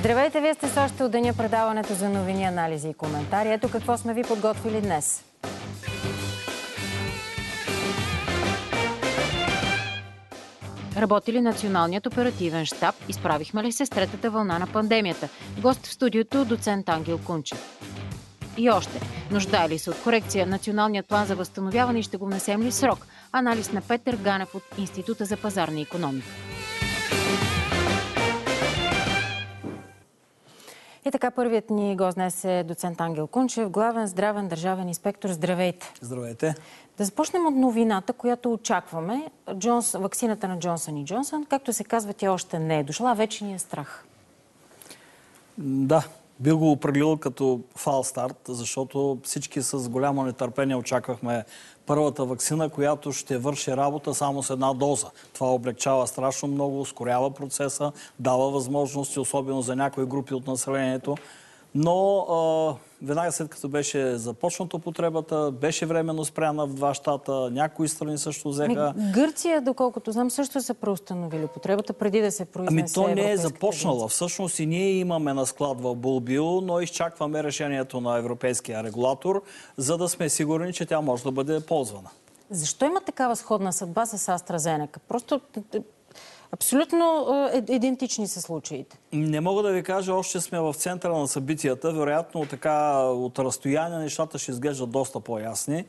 Здравейте, вие сте с още от деня предаването за новини, анализи и коментари. Ето какво сме ви подготвили днес. Работи ли Националният оперативен щаб? Изправихме ли се с третата вълна на пандемията? Гост в студиото доцент Ангел Кунчев. И още. Нуждае ли се от корекция Националният план за възстановяване и ще го внесем ли в срок? Анализ на Петър Ганев от Института за пазарна икономика. И така, първият ни гост днес е доцент Ангел Кунчев, главен здравен държавен инспектор. Здравейте! Здравейте! Да започнем от новината, която очакваме. Ваксината на Джонсън и Джонсън, както се казва, тя още не е дошла, вече ни е страх. Да, бих го определил като фал старт, защото всички с голямо нетърпение очаквахме първата ваксина, която ще върши работа само с една доза. Това облегчава страшно много, ускорява процеса, дава възможности, особено за някои групи от населението. Но веднага след като беше започната употребата, беше временно спряна в 2 щата, някои страни също взеха. Гърция, доколкото знам, също са преустановили употребата преди да се произнесе. То не е започнала. Всъщност и ние имаме на склад в Булбио, но изчакваме решението на европейския регулатор, за да сме сигурни, че тя може да бъде ползвана. Защо има такава сходна съдба с AstraZeneca? Просто абсолютно идентични са случаите. Не мога да ви кажа, още сме в центъра на събитията. Вероятно така от разстояние нещата ще изглеждат доста по-ясни.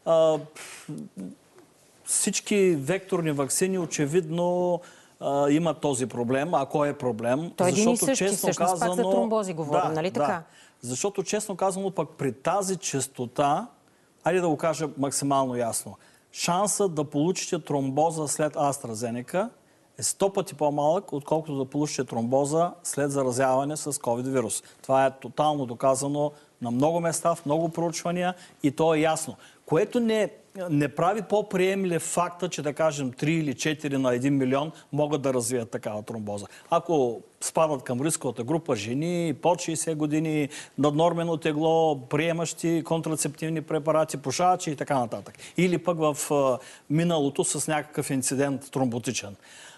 Всички векторни ваксини очевидно имат този проблем. А кой е проблем? Той е един и същи, всъщност пак за тромбози говорим, нали така? Да. Защото честно казано пък при тази честота, айде да го кажа максимално ясно, шансът да получите тромбоза след AstraZeneca е 100 пъти по-малък, отколкото да получите тромбоза след заразяване с COVID-вирус. Това е тотално доказано на много места, в много проучвания и то е ясно. Което не прави по-приемлив факта, че да кажем 3 или 4 на 1 милион могат да развият такава тромбоза. Ако спадат към рисковата група жени, под 60 години, наднормено тегло, приемащи контрацептивни препарати, пушачи и така нататък. Или пък в миналото с някакъв инцидент тромботичен.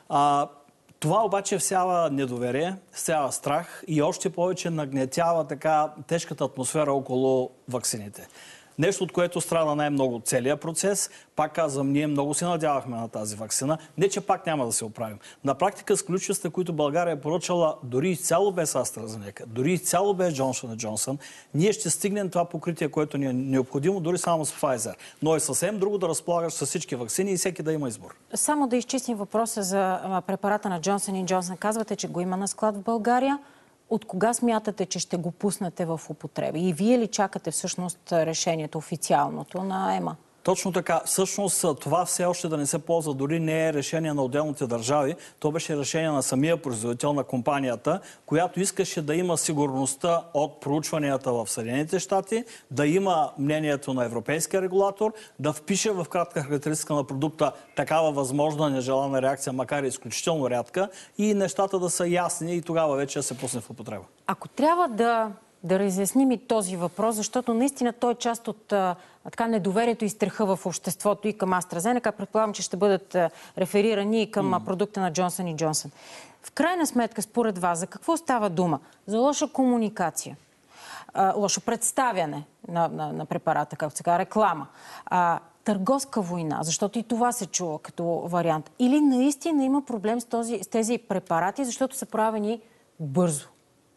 Това обаче всява недоверие, всява страх и още повече нагнетява така тежката атмосфера около ваксините. Нещо, от което страда най-много целият процес. Пак казвам, ние много се надявахме на тази ваксина. Не, че пак няма да се оправим. На практика с количествата, които България е поръчала дори изцяло без AstraZeneca, дори изцяло без Johnson & Johnson, ние ще стигнем това покритие, което ни е необходимо, дори само с Pfizer. Но е съвсем друго да разполагаш с всички ваксини и всеки да има избор. Само да изчистим въпроса за препарата на Johnson & Johnson. Казвате, че го има на склад в България. От кога смятате, че ще го пуснете в употреба? И вие ли чакате всъщност решението официалното на ЕМА? Точно така. Всъщност това все още да не се ползва, дори не е решение на отделните държави. То беше решение на самия производител на компанията, която искаше да има сигурността от проучванията в Съединените щати, да има мнението на европейския регулатор, да впише в кратка характеристика на продукта такава възможна нежелана реакция, макар и изключително рядка, и нещата да са ясни и тогава вече да се пусне в употреба. Ако трябва да разясним и този въпрос, защото наистина той е част от недоверието и страха в обществото и към AstraZeneca. Предполагам, че ще бъдат реферирани и към продукта на Johnson & Johnson. В крайна сметка, според вас, за какво става дума? За лоша комуникация, лошо представяне на препарата, както се казва, реклама, търговска война, защото и това се чува като вариант. Или наистина има проблем с тези препарати, защото са правени бързо?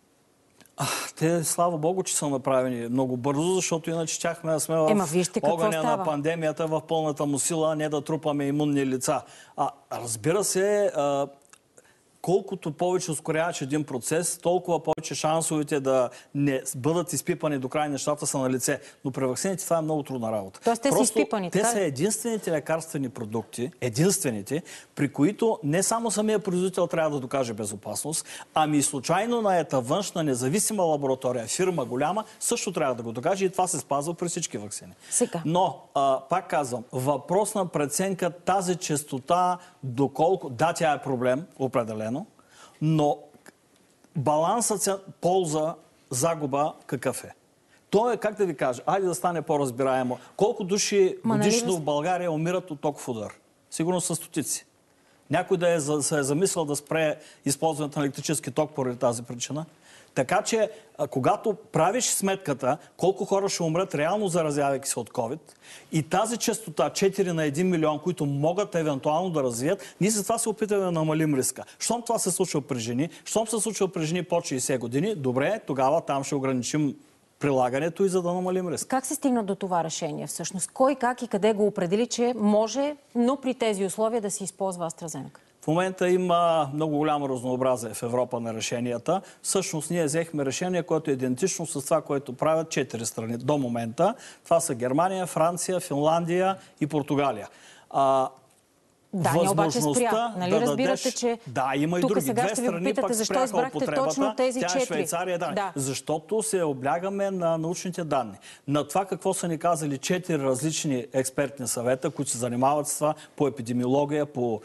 Те, слава Богу, че са направени много бързо, защото иначе щяхме да сме в огъня на пандемията в пълната му сила, а не да трупаме имунни лица. Разбира се, колкото повече ускоряваш един процес, толкова повече шансовете да не бъдат изпипани до край нещата са на лице. Но при ваксините това е много трудна работа. Тоест те са изпипани, те са единствените лекарствени продукти, при които не само самия производител трябва да докаже безопасност, ами случайно наета външна независима лаборатория, фирма голяма, също трябва да го докаже и това се спазва при всички ваксини. Сега. Но, пак казвам, въпрос на преценка, тази честота, доколко... Да, тя е проблем, определено, но балансът полза, загуба какъв е? То е, как да ви кажа, айде да стане по-разбираемо. Колко души годишно в България умират от токов удар? Сигурно са стотици. Някой да се е замислял да спре използването на електрически ток поради тази причина? Така че, когато правиш сметката колко хора ще умрат реално заразявайки се от COVID и тази честота 4 на 1 милион, които могат евентуално да развият, ние за това се опитаме да намалим риска. Щом това се случва при жени, щом се случва при жени под 60 години, добре, тогава там ще ограничим прилагането и за да намалим риска. Как се стигна до това решение всъщност? Кой, как и къде го определи, че може, но при тези условия да се използва AstraZeneca? В момента има много голямо разнообразие в Европа на решенията. Всъщност ние взехме решение, което е идентично с това, което правят 4 страни до момента. Това са Германия, Франция, Финландия и Португалия. Дания обаче спря. Нали разбирате, че да, има и тук други. сега Две ще ви страни попитате, пък защо спряха избрахте точно тези 4? Тя е Швейцария, да. Защото се облягаме на научните данни. На това какво са ни казали 4 различни експертни съвета, които се занимават с това по епидемиология, по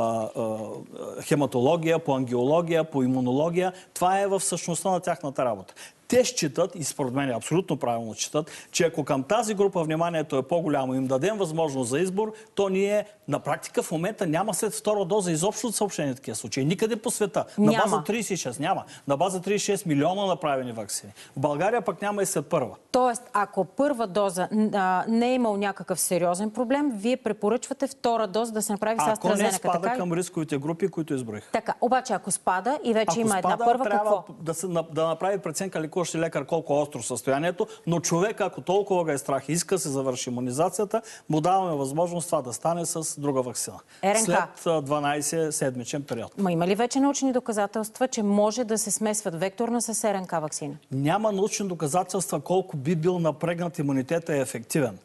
хематология, по ангиология, по имунология. Това е в същността на тяхната работа. Те считат, и според мен абсолютно правилно считат, че ако към тази група вниманието е по-голямо, им дадем възможност за избор, то ние на практика в момента няма след втора доза изобщо от съобщения такива случаи. Никъде по света. На база 36 няма. На база 36 милиона направени ваксини. В България пък няма и след първа. Тоест, ако първа доза не е имал някакъв сериозен проблем, вие препоръчвате втора доза да се направи с AstraZeneca. Ако не спада към рисковите групи, които изброих. Така, обаче ако спада и вече има една първа, трябва да направи преценка лекуващ лекар колко остро състоянието, но човек, ако толкова ga е страх и иска да се завърши имунизацията, му даваме възможност това да стане с друга ваксина. РНК. След 12-седмичен период. Има ли вече научни доказателства, че може да се смесват векторна с РНК ваксина? Няма научни доказателства колко би бил напрегнат имунитета и ефективен.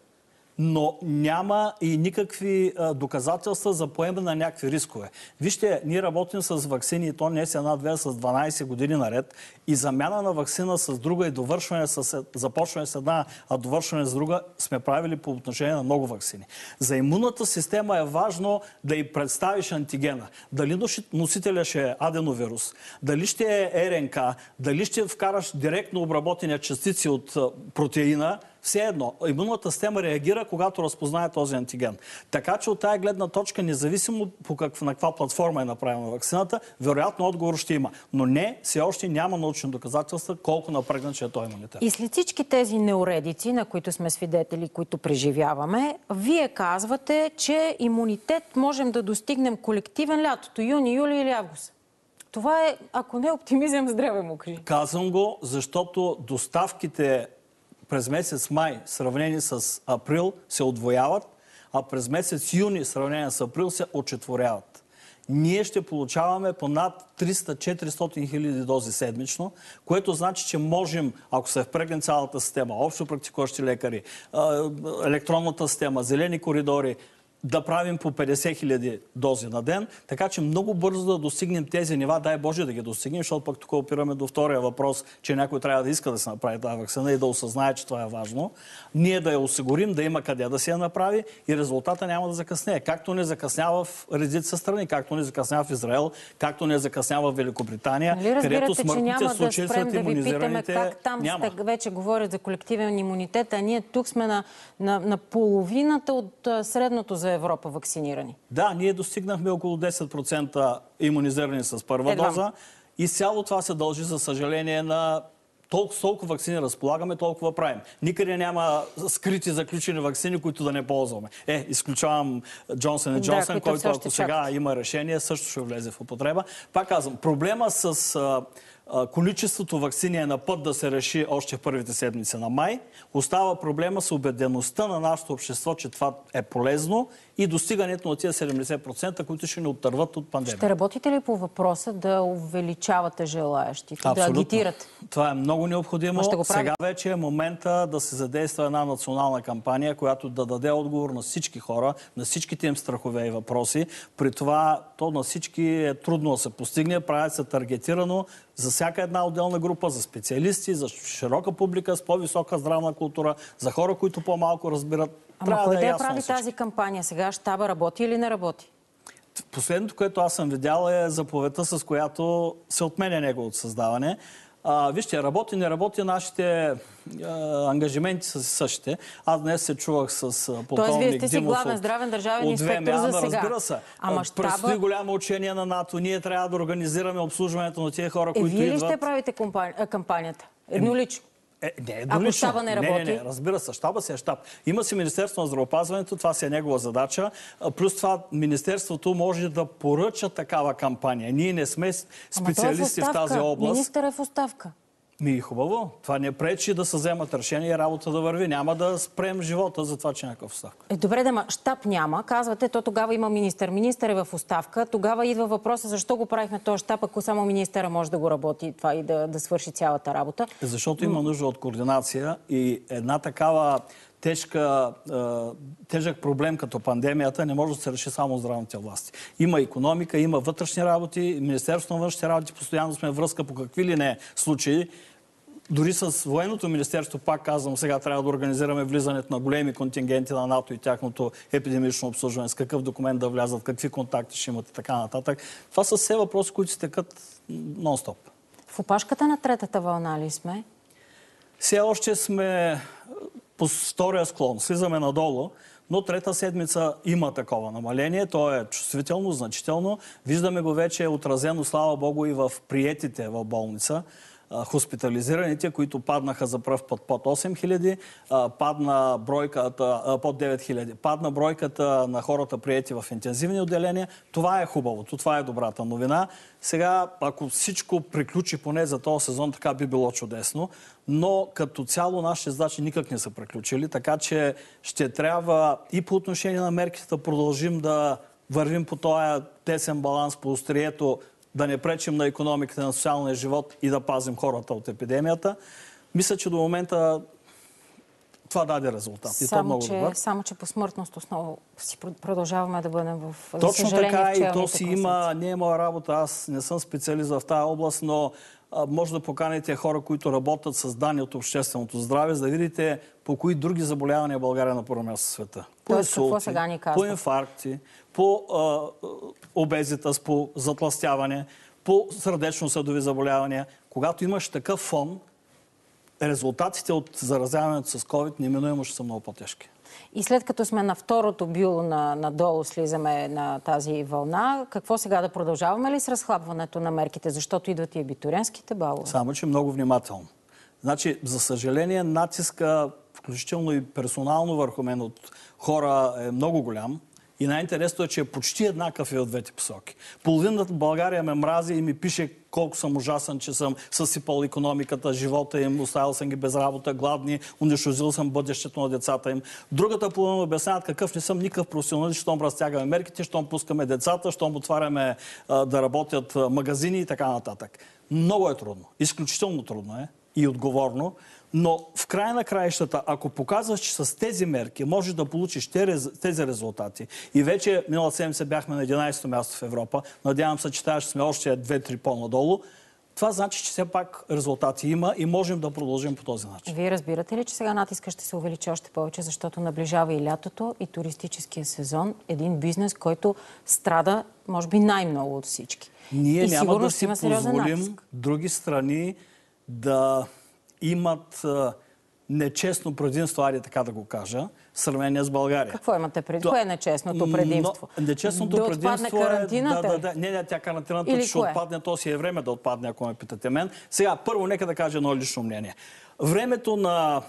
Но няма и никакви доказателства за поемане на някакви рискове. Вижте, ние работим с ваксини, и то не с една-две, с 12 години наред. И замяна на ваксина с друга и започване с една, а довършване с друга сме правили по отношение на много ваксини. За имунната система е важно да й представиш антигена. Дали носителя ще е аденовирус, дали ще е РНК, дали ще вкараш директно обработени частици от протеина. Все едно, имунната система реагира, когато разпознае този антиген. Така че от тая гледна точка, независимо на каква платформа е направена ваксината, вероятно отговор ще има. Но не, все още няма научни доказателства колко напрегнат ще е този имунитет. И след всички тези неуредици, на които сме свидетели, които преживяваме, вие казвате, че имунитет можем да достигнем колективен лятото, юни, юли или август. Това е, ако не оптимизъм, здраве му кажи. Казвам го, защото доставките през месец май, в сравнение с април, се удвояват, а през месец юни, в сравнение с април, се отчетворяват. Ние ще получаваме по над 300-400 хиляди дози седмично, което значи, че можем, ако се впрегне цялата система, общо практикуващи лекари, електронната система, зелени коридори, да правим по 50 хиляди дози на ден, така че много бързо да достигнем тези нива, дай Боже да ги достигнем, защото пък тук опираме до втория въпрос, че някой трябва да иска да се направи тази ваксина и да осъзнае, че това е важно. Ние да я осигурим, да има къде да се я направи и резултата няма да закъснее. Както не закъснява в редица страни, както не закъснява в Израел, както не закъснява в Великобритания, където смъртните случаи сред имунизираните как там няма. вече говорят за колективен имунитет, а ние тук сме на половината от средното за Европа вакцинирани. Да, ние достигнахме около 10% имунизирани с първа доза и цяло това се дължи, за съжаление, на толкова ваксини разполагаме, толкова правим. Никъде няма скрити заключени ваксини, които да не ползваме. Изключавам Джонсън & Джонсън, който ако сега има решение, също ще влезе в употреба. Пак казвам, проблема с количеството ваксини е на път да се реши още в първите седмици на май. Остава проблема с убедеността на нашето общество, че това е полезно и достигането на тия 70%, които ще ни оттърват от пандемия. Ще работите ли по въпроса да увеличавате желаящите, да агитирате? Това е много необходимо. Сега вече е момента да се задейства една национална кампания, която да даде отговор на всички хора, на всичките им страхове и въпроси. При това то на всички е трудно да се постигне. Правят се таргетирано за всяка една отделна група, за специалисти, за широка публика с по-висока здравна култура, за хора, които по-малко разбират. Ама кой да я прави тази кампания? Сега щаба работи или не работи? Последното, което аз съм видял, е заповедта, с която се отменя неговото създаване. Вижте, работи, не работи, нашите ангажименти са същите. Аз днес се чувах с полковник Тоест, вие сте си Димов главен здравен държавен инспектор за сега. Разбира се. Ама Предстои голямо учение на НАТО. Ние трябва да организираме обслужването на тези хора, които идват. Вие ли ще правите кампанията? Еднолично? Не, ако щаба не работи? Не, разбира се, щаба си е щаб. Има си Министерство на здравеопазването, това си е негова задача. Плюс това Министерството може да поръча такава кампания. Ние не сме специалисти в тази област. Министър е в оставка. Хубаво. Това не пречи да се вземат решения и работа да върви. Няма да спрем живота за това, че някакъв оставка. Добре, да, щаб няма. Казвате, то тогава има министър. Министър е в оставка. Тогава идва въпроса, защо го правихме този щаб, ако само министъра може да го работи това и да свърши цялата работа. Защото има нужда от координация и една такава тежък проблем като пандемията не може да се реши само от здравните власти. Има икономика, има вътрешни работи, Министерството на външните работи постоянно сме връзка по какви ли не случаи. Дори с военното министерство, пак казвам, сега трябва да организираме влизането на големи контингенти на НАТО и тяхното епидемично обслужване, с какъв документ да влязат, какви контакти ще имат и така нататък. Това са все въпроси, които се текат нон-стоп. В опашката на третата вълна ли сме? Все още сме по втория склон. Слизаме надолу, но трета седмица има такова намаление. То е чувствително, значително. Виждаме го вече отразено, слава Богу, и в приетите в болница. Хоспитализираните, които паднаха за пръв път под 8000, падна бройката под 9000, падна бройката на хората приети в интензивни отделения. Това е хубавото, това е добрата новина. Сега, ако всичко приключи поне за този сезон, така би било чудесно, но като цяло нашите задачи никак не са приключили, така че ще трябва и по отношение на мерките да продължим да вървим по този тесен баланс по острието, да не пречим на икономиката, на социалния живот и да пазим хората от епидемията. Мисля, че до момента това даде резултат. И то много добър. Само, че по смъртност основно си продължаваме да бъдем в Точно така и то си има, не е моя работа, аз не съм специалист в тази област, но може да поканите хора, които работят с данни от общественото здраве, за да видите по кои други заболявания България на първо място в света. По инсулти, по инфаркти, по обезитас, по затлъстяване, по сърдечно-съдови заболявания. Когато имаш такъв фон, резултатите от заразяването с COVID неминуемо ще са много по-тежки. И след като сме на второто бюло надолу, слизаме на тази вълна, какво сега да продължаваме ли с разхлабването на мерките? Защото идват и абитуриентските балове. Само, че много внимателно. Значи, за съжаление, натиска, включително и персонално върху мен от хора е много голям. И най-интересното е, че е почти еднакъв и от двете посоки. Половината България ме мрази и ми пише колко съм ужасен, че съм съсипал икономиката, живота им, оставил съм ги без работа, гладни, унищожил съм бъдещето на децата им. Другата половина обясняват какъв не съм никакъв професионалист, щом разтягаме мерките, щом пускаме децата, щом отваряме да работят магазини и така нататък. Много е трудно. Изключително трудно е и отговорно. Но в края на краищата, ако показваш, че с тези мерки можеш да получиш тези резултати и вече миналата седмица бяхме на 11-то място в Европа, надявам се, че тази ще сме още 2-3 по-надолу, това значи, че все пак резултати има и можем да продължим по този начин. Вие разбирате ли, че сега натиска ще се увеличи още повече, защото наближава и лятото, и туристическия сезон, един бизнес, който страда, може би, най-много от всички. Ние няма да си позволим други страни да имат нечестно предимство, айде така да го кажа, в сравнение с България. Какво имате предимство? Кое е нечестното предимство? Нечестното да предимство карантината? Не, тя карантината ще отпадне, то си е време да отпадне, ако ме питате мен. Сега, първо, нека да кажа едно лично мнение. Времето на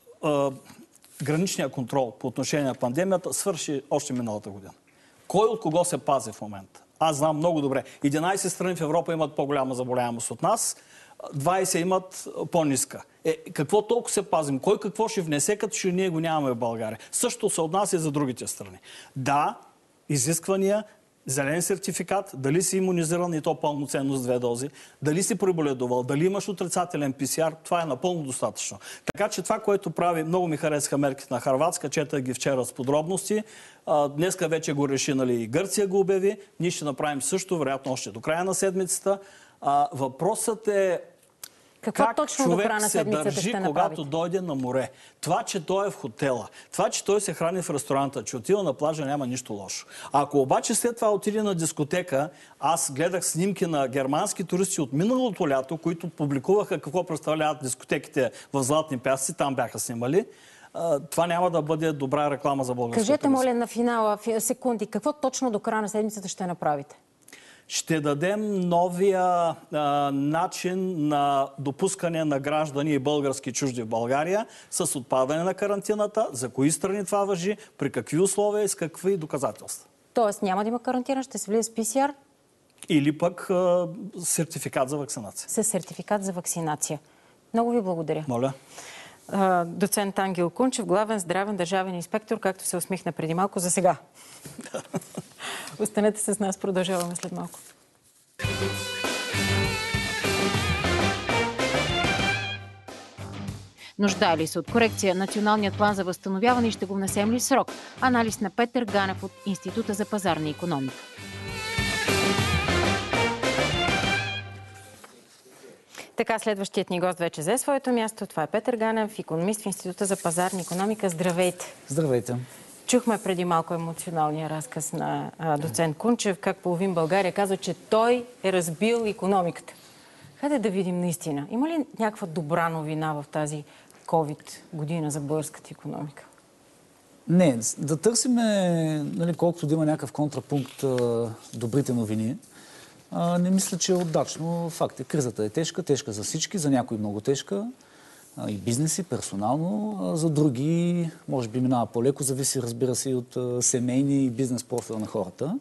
граничния контрол по отношение на пандемията свърши още миналата година. Кой от кого се пази в момента? Аз знам много добре. 11 страни в Европа имат по-голяма заболяемост от нас, 20 имат по-ниска. Какво толкова се пазим? Кой какво ще внесе, като че ние го нямаме в България? Също се отнася и за другите страни. Да, изисквания, зелен сертификат, дали си имунизиран и то пълноценно с 2 дози, дали си преболедувал, дали имаш отрицателен ПСР, това е напълно достатъчно. Така че това, което прави, много ми харесаха мерките на Хърватска, четах ги вчера с подробности. Днеска вече го реши, и Гърция го обяви. Ние ще направим също, вероятно още до края на седмицата. Въпросът е Какво как точно до човек края на се седмицата държи, ще когато направите? дойде на море. Това, че той е в хотела, това, че той се храни в ресторанта, че отива на плажа, няма нищо лошо. Ако обаче след това отиде на дискотека, аз гледах снимки на германски туристи от миналото лято, които публикуваха какво представляват дискотеките в Златни пясъци, там бяха снимали. Това няма да бъде добра реклама за българския Кажете, туризъм. моля, на финала, секунди, какво точно до края на седмицата ще направите? Ще дадем новия начин на допускане на граждани и български чужди в България с отпадане на карантината, за кои страни това важи, при какви условия и с какви доказателства. Тоест няма да има карантина, ще се влиза с ПСР? Или пък сертификат за вакцинация. С сертификат за вакцинация. Много ви благодаря. Моля. Доцент Ангел Кунчев, главен здравен държавен инспектор, както се усмихна преди малко, за сега. Останете с нас, продължаваме след малко. Нуждае ли се от корекция Националният план за възстановяване и ще го внесем ли в срок? Анализ на Петър Ганев от Института за пазарна икономика. Така, следващият ни гост вече взе своето място. Това е Петър Ганев, икономист в Института за пазарна икономика. Здравейте! Здравейте! Чухме преди малко емоционалния разказ на доцент Кунчев, как половин България казва, че той е разбил икономиката. Хайде да видим наистина. Има ли някаква добра новина в тази COVID година за българската икономика? Не, да търсиме, нали, колкото да има някакъв контрапункт добрите новини. Не мисля, че е удачно. Факт е, кризата е тежка, тежка за всички, за някои много тежка. И бизнеси, персонално, за други може би минава по-леко, зависи, разбира се, и от семейни и бизнес профила на хората.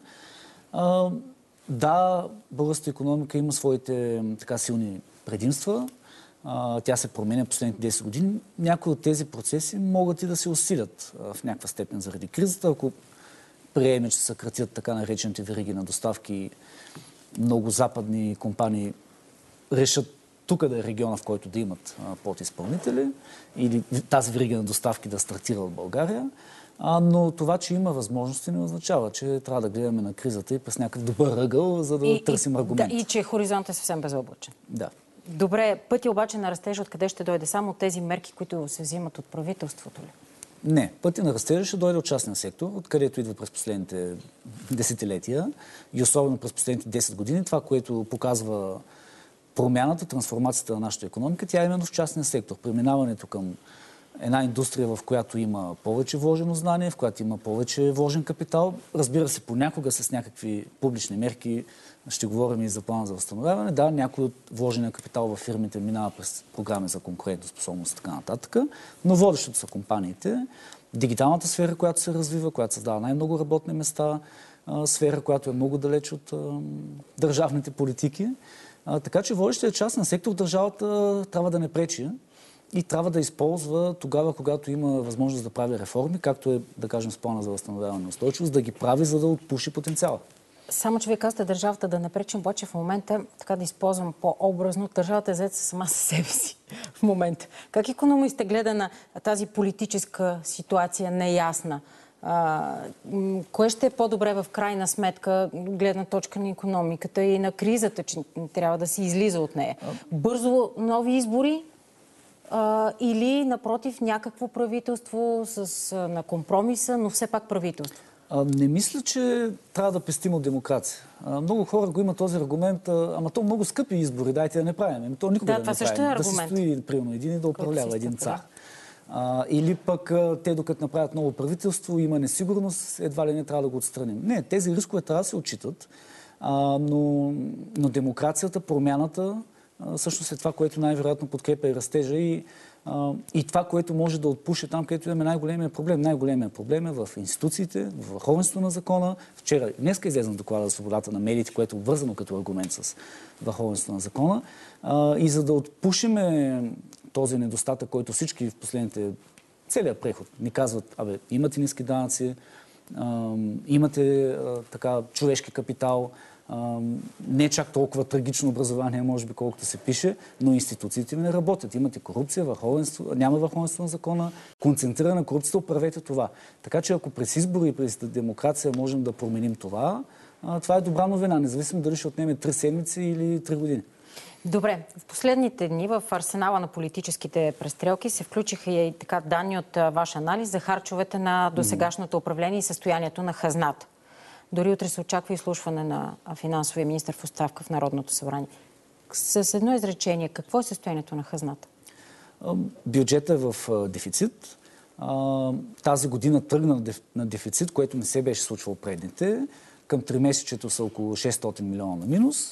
Да, българската икономика има своите така силни предимства. Тя се променя последните 10 години. Някои от тези процеси могат и да се усилят в някаква степен заради кризата. Ако приеме, че се съкратят така наречените вериги на доставки, много западни компании решат тук да е региона, в който да имат подизпълнители или тази верига на доставки да стартира в България. Но това, че има възможности, не означава, че трябва да гледаме на кризата и през някакъв добър ъгъл, за да търсим аргумент. Да, и че хоризонтът е съвсем безоблачен. Да. Добре, пътя обаче на растежа откъде ще дойде? Само от тези мерки, които се взимат от правителството ли? Не. Пътя на растежа ще дойде от частния сектор, откъдето идва през последните десетилетия и особено през последните 10 години. Това, което показва промяната, трансформацията на нашата икономика, тя е именно в частния сектор. Преминаването към една индустрия, в която има повече вложено знание, в която има повече вложен капитал. Разбира се, понякога с някакви публични мерки, ще говорим и за плана за възстановяване. Да, някой от вложения капитал в фирмите минава през програми за конкурентоспособност и така нататък, но водещото са компаниите. Дигиталната сфера, която се развива, която създава най-много работни места, сфера, която е много далеч от държавните политики. Така че водещия частен сектор държавата трябва да не пречи и трябва да използва тогава, когато има възможност да прави реформи, както е, да кажем, с плана за възстановяване на устойчивост, да ги прави, за да отпуши потенциала. Само, че вие казвате държавата да не пречи, обаче в момента, така да използвам по-образно, държавата е заета сама със себе си в момента. Как икономистът гледа на тази политическа ситуация неясна? Кое ще е по-добре в крайна сметка, гледна точка на икономиката и на кризата, че трябва да се излиза от нея? Бързо нови избори или, напротив, някакво правителство на компромиса, но все пак правителство? Не мисля, че трябва да пестим от демокрация. Много хора го има този аргумент, ама то много скъпи избори, дайте да не правим. То никога да не също правим. е аргумент. Да си стои, примерно, един и да управлява един цар. Или пък те, докато направят ново правителство, има несигурност, едва ли не трябва да го отстраним. Не, тези рискове трябва да се отчитат, но демокрацията, промяната, всъщност е това, което най-вероятно подкрепя и растежа и това, което може да отпуши там, където имаме най-големия проблем. Най-големия проблем е в институциите, в върховенството на закона. Днеска излезе доклада за свободата на медиите, което е обвързано като аргумент с върховенството на закона. И за да отпушиме този недостатък, който всички в последните целият преход ни казват, имате ниски данъци, имате така човешки капитал, не чак толкова трагично образование, може би, колкото се пише, но институциите не работят. Имате корупция, няма върховенство на закона, концентрирана корупция, оправете това. Така че ако през избори и през демокрация можем да променим това, това е добра новина, независимо дали ще отнеме 3 седмици или 3 години. Добре, в последните дни в арсенала на политическите престрелки се включиха и така данни от ваш анализ за харчовете на досегашното управление и състоянието на хазната. Дори утре се очаква изслушване на финансовия министър в оставка в Народното събрание. С едно изречение, какво е състоянието на хазната? Бюджетът е в дефицит. Тази година тръгна на дефицит, което не се беше случвало предните. Към 3-месечето са около 600 милиона на минус.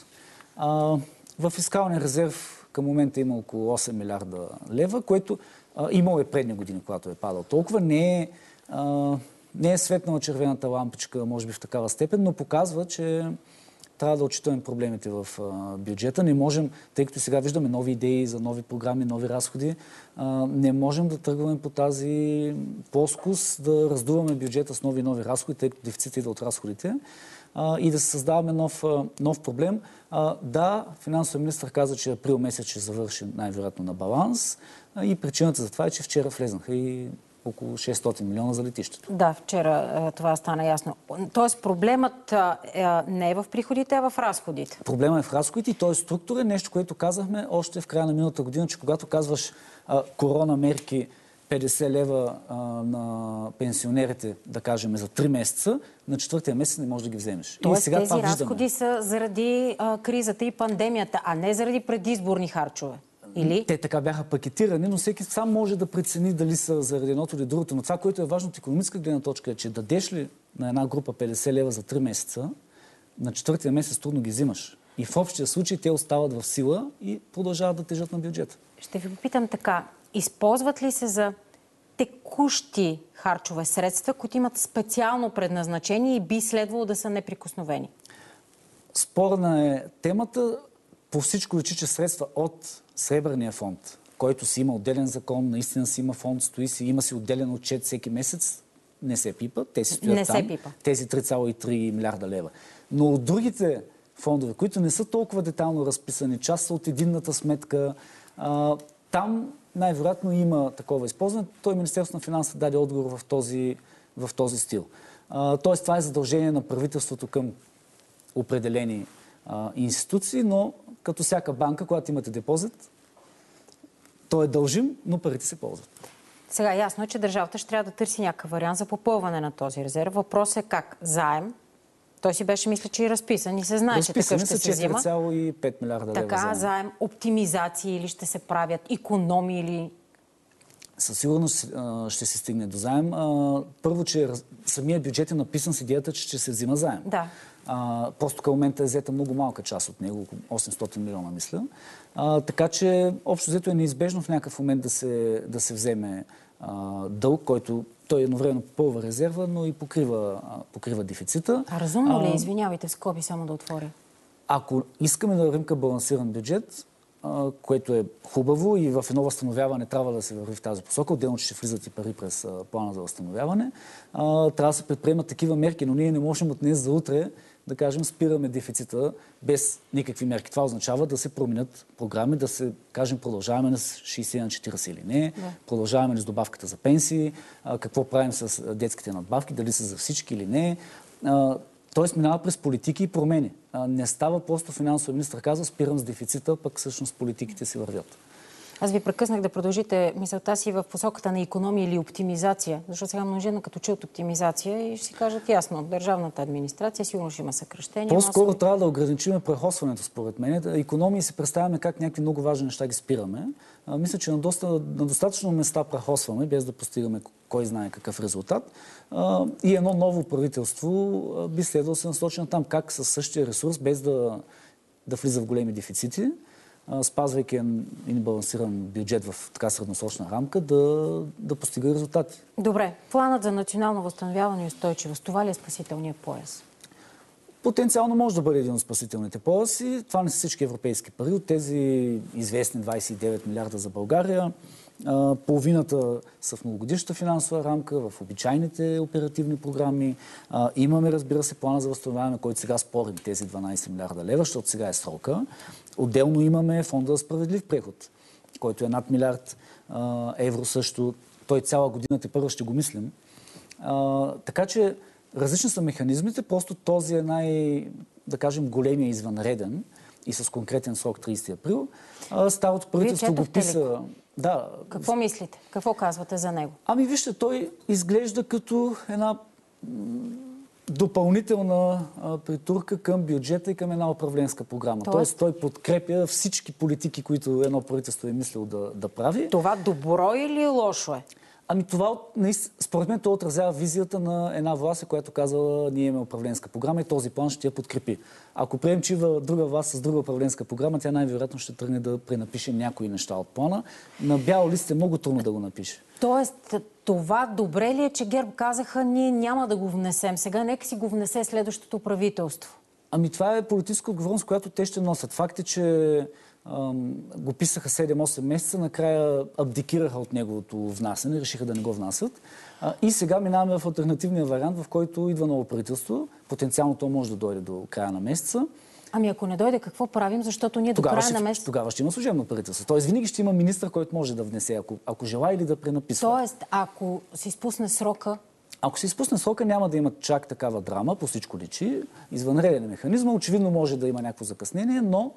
В фискалния резерв към момента има около 8 милиарда лева, което имало е предни години, когато е падал толкова. Не е светнала червената лампичка, може би в такава степен, но показва, че трябва да отчитаме проблемите в бюджета. Не можем, тъй като сега виждаме нови идеи за нови програми, нови разходи, не можем да тръгваме по тази плоскост, да раздуваме бюджета с нови разходи, тъй като дефицит идва от разходите, и да се създаваме нов проблем. Да, финансовият министър каза, че април месец ще завърши най-вероятно на баланс, и причината за това е, че вчера влезнаха и около 600 милиона за летището. Да, вчера това стана ясно. Тоест проблемът не е в приходите, а в разходите. Проблемът е в разходите и той е структурен, нещо, което казахме още в края на миналата година, че когато казваш корона мерки 50 лева на пенсионерите, да кажем, за 3 месеца, на 4-тия месец не можеш да ги вземеш. Тоест и сега тези разходи са заради кризата и пандемията, а не заради предизборни харчове. Или? Те така бяха пакетирани, но всеки сам може да прецени дали са заради едното или другото. Но това, което е важно от икономическа гледна точка, е, че дадеш ли на една група 50 лева за 3 месеца, на 4-тия месец трудно ги взимаш. И в общия случай те остават в сила и продължават да тежат на бюджета. Ще ви попитам така. Използват ли се за текущи харчове средства, които имат специално предназначение и би следвало да са неприкосновени? Спорна е темата. По всичко личи, че средства от Сребърния фонд, който си има отделен закон, наистина си има фонд, има си отделен отчет всеки месец, не се пипат, те си стоят там, тези 3,3 милиарда лева. Но от другите фондове, които не са толкова детално разписани, част са от единната сметка, там най-вероятно има такова използване. Той Министерството на финансите даде отговор в този стил. Тоест това е задължение на правителството към определени институции, но като всяка банка, когато имате депозит, той е дължим, но парите се ползват. Сега ясно е, че държавата ще трябва да търси някакъв вариант за попълване на този резерв. Въпросът е как? Заем? Той си беше, мисля, че и разписан и се знае, че такъв ще се взима. 4,5 милиарда лева така, заем, оптимизации или ще се правят, икономии или... Със сигурност ще се стигне до заем. Първо, че самия бюджет е написан с идеята, че ще се взима заем. Да. Просто към момента е взета много малка част от него, около 800 милиона, мисля. Така че, общо взето е неизбежно в някакъв момент да се вземе дълг, който той едновременно попълва резерва, но и покрива дефицита. Разумно ли? Извинявайте, в скоби само да отворя. Ако искаме да вървим към балансиран бюджет, което е хубаво и в едно възстановяване трябва да се върви в тази посока, отделно, че ще влизат и пари през плана за възстановяване, трябва да се предприемат такива мерки, но ние не можем от днес за утре да кажем, спираме дефицита без никакви мерки. Това означава да се променят програми, да се кажем, продължаваме на 60 на 40 или не, продължаваме ли с добавката за пенсии, какво правим с детските надбавки, дали са за всички или не. Тоест минава през политики и промени. Не става просто финансовия министър казва, спирам с дефицита, пък всъщност политиките си вървят. Аз ви прекъснах да продължите мисълта си в посоката на икономия или оптимизация, защото сега множина като чуят оптимизация и ще си кажат ясно, държавната администрация сигурно ще има съкращения. По-скоро трябва да ограничим прахосването, според мен. Икономии се представяме как някакви много важни неща ги спираме. Мисля, че на достатъчно места прахосваме, без да постигаме кой знае какъв резултат. И едно ново правителство би следвало да се насочи на там как със същия ресурс, без да влиза в големи дефицити, спазвайки един балансиран бюджет в така средносрочна рамка, да постига резултати. Добре. Планът за национално възстановяване и устойчивост, това ли е спасителният пояс? Потенциално може да бъде един от спасителните пояси. Това не са всички европейски пари. От тези известни 29 милиарда за България, половината са в многогодишната финансова рамка, в обичайните оперативни програми. Имаме, разбира се, плана за възстановяване, който сега спорим тези 12 милиарда лева, защото сега е срока. Отделно имаме фонда за справедлив преход, който е над милиард евро също. Той цяла година тепърва ще го мислим. Така че различни са механизмите, просто този е да кажем, големия извънреден. и с конкретен срок 30 април. Старото правителство го писа... Да. Какво мислите? Какво казвате за него? Ами вижте, той изглежда като една допълнителна притурка към бюджета и към една управленска програма. Тоест той подкрепя всички политики, които едно правителство е мислило да прави. Това добро или лошо е? Ами това, според мен, това отразява визията на една власт, която казала, ние имаме управленска програма и този план ще я подкрепи. Ако приемем, че има друга власт с друга управленска програма, тя най-вероятно ще тръгне да пренапише някои неща от плана. На бял лист е много трудно да го напише. Тоест, това добре ли е, че ГЕРБ казаха, ние няма да го внесем? Сега нека си го внесе следващото правителство. Ами това е политическа отговорност, която те ще носят. Факт е, че го писаха 7-8 месеца, накрая абдикираха от неговото внасяне, решиха да не го внасят. И сега минаваме в алтернативния вариант, в който идва ново правителство. Потенциално то може да дойде до края на месеца. Ами ако не дойде, какво правим? Защото ние до края на месеца... Тогава ще има служебно правителство. Тоест винаги ще има министър, който може да внесе, ако желая, или да пренаписва. Тоест, ако си спусне срока... Ако се изпусне срока, няма да има чак такава драма, по всичко личи. Извънреден механизъм. Очевидно може да има някакво закъснение, но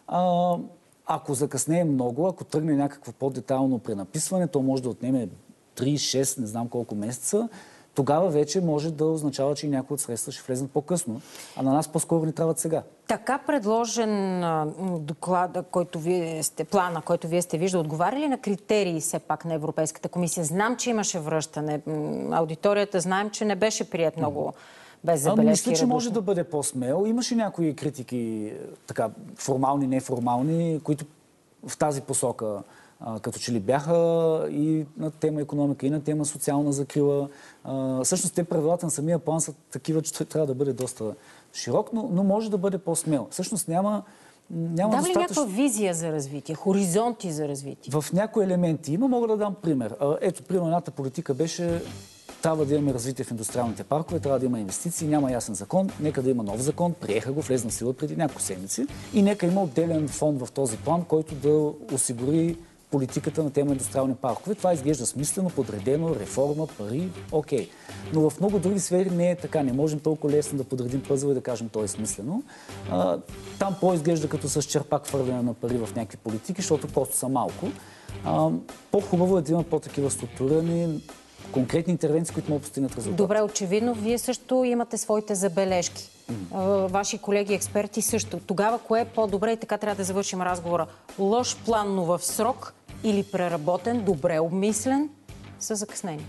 ако закъснее много, ако тръгне някакво по-детайлно пренаписване, то може да отнеме 3-6, не знам колко месеца, тогава вече може да означава, че и някои от средства ще влезнат по-късно. А на нас по-скоро ни трябват сега. Така предложен доклада, плана, който вие сте виждали, отговаря ли на критерии все пак на Европейската комисия? Знам, че имаше връщане. Аудиторията знаем, че не беше прият много без забележки. Мисля, че може да бъде по-смел. Имаше някои критики, така, формални, неформални, които в тази посока като че ли бяха и на тема икономика, и на тема социална закрила. Всъщност те правилата на самия план са такива, че той трябва да бъде доста широк, но може да бъде по-смел. Всъщност няма дава ли някаква визия за развитие, хоризонти за развитие? В някои елементи има. Мога да дам пример. Ето, примерно, едната политика беше: трябва да имаме развитие в индустриалните паркове, трябва да има инвестиции, няма ясен закон, нека да има нов закон, приеха го, влезна в сила преди няколко седмици и нека има отделен фонд в този план, който да осигури политиката на тема индустриални паркове. Това изглежда смислено, подредено, реформа, пари, окей. Но в много други сфери не е така. Не можем толкова лесно да подредим пъзъл и да кажем, то е смислено. Там по-изглежда като с черпак хвърляне на пари в някакви политики, защото просто са малко. По-хубаво е да има по-такива структурни, конкретни интервенции, които могат да постигнат резултат. Добре, очевидно, вие също имате своите забележки. Ваши колеги експерти също. Тогава кое е по-добре, и така трябва да завършим разговора? Лош план, но в срок, или преработен, добре обмислен, със закъснение?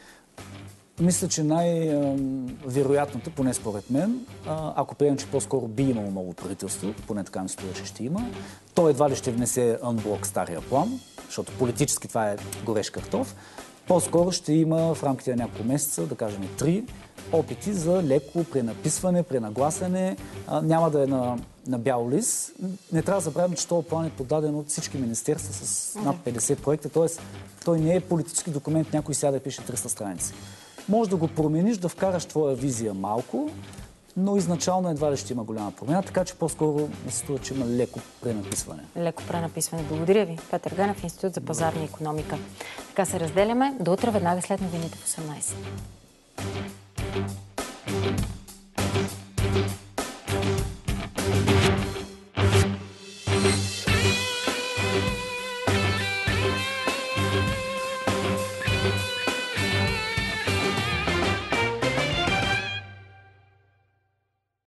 Мисля, че най-вероятното, поне според мен, ако приемем, че по-скоро би имало ново правителство, поне така ми струва, че ще има, то едва ли ще внесе анблок стария план, защото политически това е горещ картоф. По-скоро ще има в рамките на няколко месеца, да кажем 3, опити за леко пренаписване, пренагласяне. Няма да е на бял лист. Не трябва да забравим, че този план е подаден от всички министерства с над 50 проекта. Тоест, той не е политически документ, някой сяда и пише 300 страници. Може да го промениш, да вкараш твоя визия малко, но изначално едва ли ще има голяма промяна, така че по-скоро ми се струва, че има леко пренаписване. Леко пренаписване. Благодаря ви. Петър Ганев, Институт за пазарна икономика. Така се разделяме. До утре, веднага след новините в 18.